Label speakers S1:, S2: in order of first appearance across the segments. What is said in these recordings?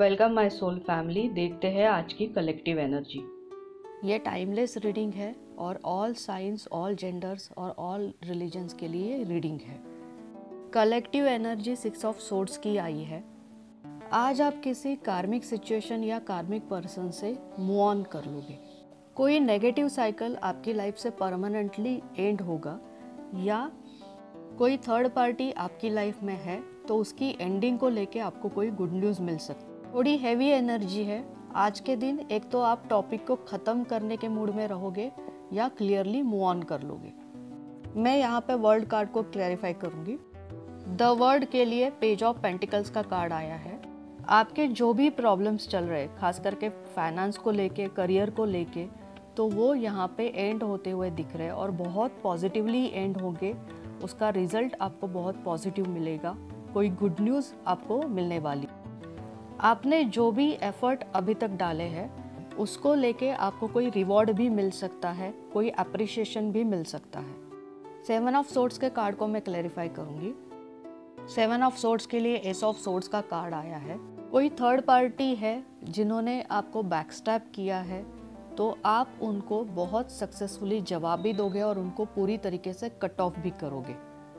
S1: Welcome my soul family. देखते हैं आज की कलेक्टिव एनर्जी।
S2: ये टाइमलेस रीडिंग है और ऑल साइंस, ऑल जेंडर्स और ऑल रिलीजन्स के लिए रीडिंग है। कलेक्टिव एनर्जी 6 ऑफ सोर्ड्स की आई है। आज आप किसी कार्मिक सिचुएशन या कार्मिक पर्सन से मूव ऑन कर लोगे। कोई नेगेटिव साइकिल आपकी लाइफ से परमानेंटली एंड होगा या कोई थर्ड पार्टी आपकी लाइफ में है तो उसकी एंडिंग को लेके आपको कोई गुड न्यूज़ मिल सकती है। थोड़ी हैवी एनर्जी है आज के दिन। एक तो आप टॉपिक को ख़त्म करने के मूड में रहोगे या क्लियरली मूव ऑन कर लोगे। मैं यहाँ पे वर्ल्ड कार्ड को क्लैरिफाई करूँगी। द वर्ल्ड के लिए पेज ऑफ पेंटिकल्स का कार्ड आया है। आपके जो भी प्रॉब्लम्स चल रहे हैं, खास करके फाइनेंस को लेके, करियर को लेके, तो वो यहाँ पे एंड होते हुए दिख रहे हैं और बहुत पॉजिटिवली एंड होंगे। उसका रिजल्ट आपको बहुत पॉजिटिव मिलेगा। कोई गुड न्यूज़ आपको मिलने वाली। आपने जो भी एफर्ट अभी तक डाले हैं उसको लेके आपको कोई रिवॉर्ड भी मिल सकता है, कोई अप्रिशिएशन भी मिल सकता है। 7 ऑफ सोर्ड्स के कार्ड को मैं क्लैरिफाई करूँगी। 7 ऑफ सोर्ड्स के लिए एस ऑफ सोर्ड्स का कार्ड आया है। कोई थर्ड पार्टी है जिन्होंने आपको बैकस्टैप किया है तो आप उनको बहुत सक्सेसफुली जवाब भी दोगे और उनको पूरी तरीके से कट ऑफ भी करोगे।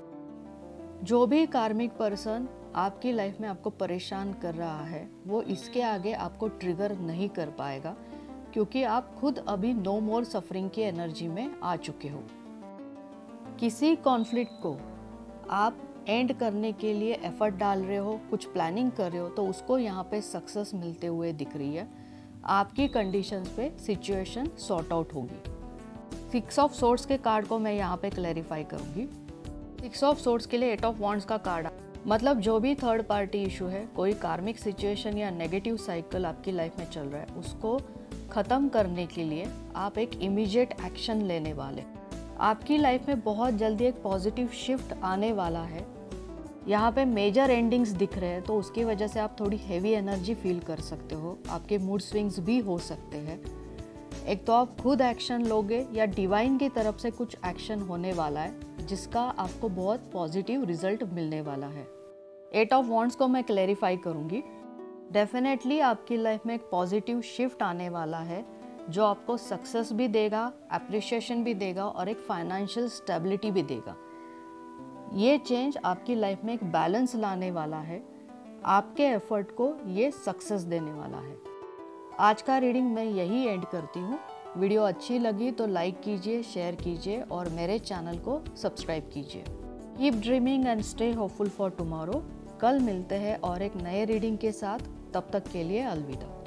S2: जो भी कार्मिक पर्सन आपकी लाइफ में आपको परेशान कर रहा है वो इसके आगे आपको ट्रिगर नहीं कर पाएगा, क्योंकि आप खुद अभी नो मोर सफरिंग की एनर्जी में आ चुके हो। किसी कॉन्फ्लिक्ट को आप एंड करने के लिए एफर्ट डाल रहे हो, कुछ प्लानिंग कर रहे हो, तो उसको यहाँ पे सक्सेस मिलते हुए दिख रही है। आपकी कंडीशंस पे सिचुएशन सॉर्ट आउट होगी। 6 ऑफ सोर्ड्स के कार्ड को मैं यहाँ पे क्लैरिफाई करूँगी। 6 ऑफ सोर्ड्स के लिए 8 ऑफ वॉन्ड्स का कार्ड, मतलब जो भी थर्ड पार्टी इशू है, कोई कार्मिक सिचुएशन या नेगेटिव साइकिल आपकी लाइफ में चल रहा है, उसको ख़त्म करने के लिए आप एक इमीडिएट एक्शन लेने वाले। आपकी लाइफ में बहुत जल्दी एक पॉजिटिव शिफ्ट आने वाला है। यहाँ पे मेजर एंडिंग्स दिख रहे हैं तो उसकी वजह से आप थोड़ी हैवी एनर्जी फील कर सकते हो। आपके मूड स्विंग्स भी हो सकते हैं। एक तो आप खुद एक्शन लोगे या डिवाइन की तरफ से कुछ एक्शन होने वाला है जिसका आपको बहुत पॉजिटिव रिजल्ट मिलने वाला है। 8 ऑफ वॉन्ड्स को मैं क्लैरिफाई करूँगी। डेफिनेटली आपकी लाइफ में एक पॉजिटिव शिफ्ट आने वाला है जो आपको सक्सेस भी देगा, अप्रिशिएशन भी देगा और एक फाइनेंशियल स्टेबिलिटी भी देगा। ये चेंज आपकी लाइफ में एक बैलेंस लाने वाला है। आपके एफर्ट को ये सक्सेस देने वाला है। आज का रीडिंग मैं यही एंड करती हूँ। वीडियो अच्छी लगी तो लाइक कीजिए, शेयर कीजिए और मेरे चैनल को सब्सक्राइब कीजिए। Keep dreaming and stay hopeful for tomorrow. कल मिलते हैं और एक नए रीडिंग के साथ। तब तक के लिए अलविदा।